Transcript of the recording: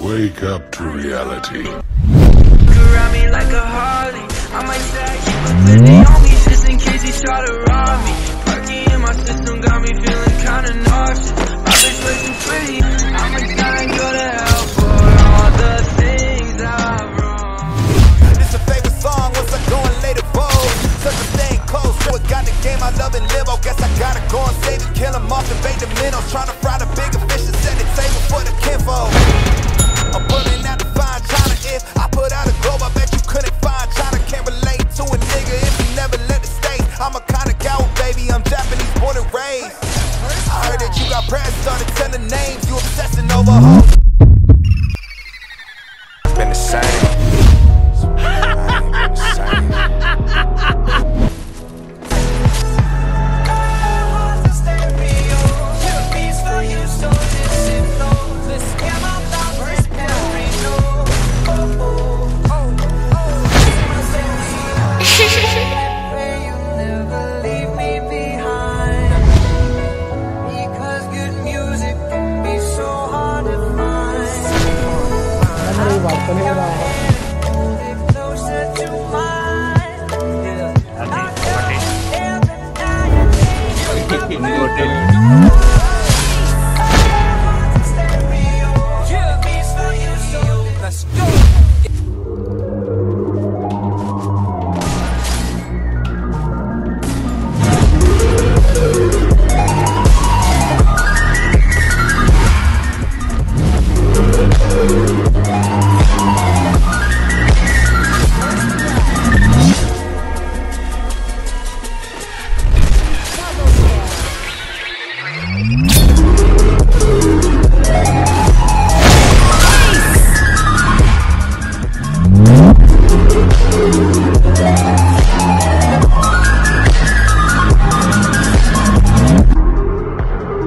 Wake up to reality. Around me like a Harley. I might stack you with 50 on me just in case he try to rob me. Parky in my system got me feeling kinda nauseous. My bitch way too pretty. I'ma die and go to hell for all the things I've wrong. This a favorite song once I go and lay the bowl. Such a thing close, so it got the game I love and live. Oh, guess I gotta go and save it, kill him off and bait the minnows. Trying to fry the bigger fish and set the table for the kinfolk. I'm pulling out the fine China. If I put out a globe, I bet you couldn't find China. Can't relate to a nigga if you never let it stay. I'm a kind of cow, baby, I'm Japanese born and raised. I heard that you got press, started telling names. You obsessing over hoes. Been the same. Hehehehe